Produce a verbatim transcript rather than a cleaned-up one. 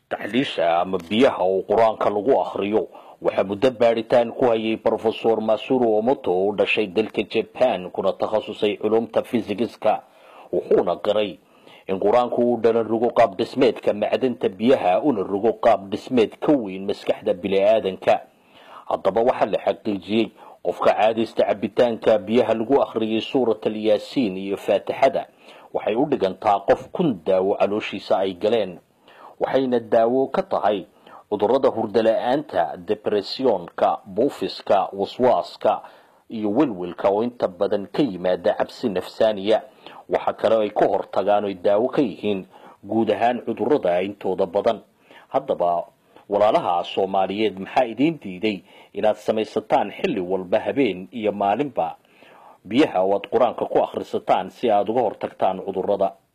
taxliisha ama biyaha oo quraanka lagu akhriyo waxa muddo baaritaan ku hayay Professor Masuru Omoto oo dhashay dalka Japan kuna takhasusay culumta fiisigiska wuxuuna qiray in quraanku uu dhalan rugo qaab dhismeedka macdanta biyaha una rugo qaab dhismeed ka weyn maskaxda bini'aadanka haddaba waxa la xaqiijiyay qofka caadista cabitaanka biyaha lagu akhriyay suuratul yaasiin iyo faatixada waxay u dhigantaa qof kun daawo calooshiisa ay galeen waxayna daawo ka tahay cudurrada hurdo la'aanta depressionka buufiska waswaaska iyo welwelka oo inta badan ka yimaada cabsi nafsaaniya waxa kale ay ka hortagaan oo daawo ka yihiin guud ahaan cudurrada intooda badan haddaba walaalaha Soomaaliyeed maxaa idin diiday inaad samaysataan xilli walba habeen iyo maalinba biyaha oo aad quraanka ku akhrisataan si aad uga hortagtaan cudurrada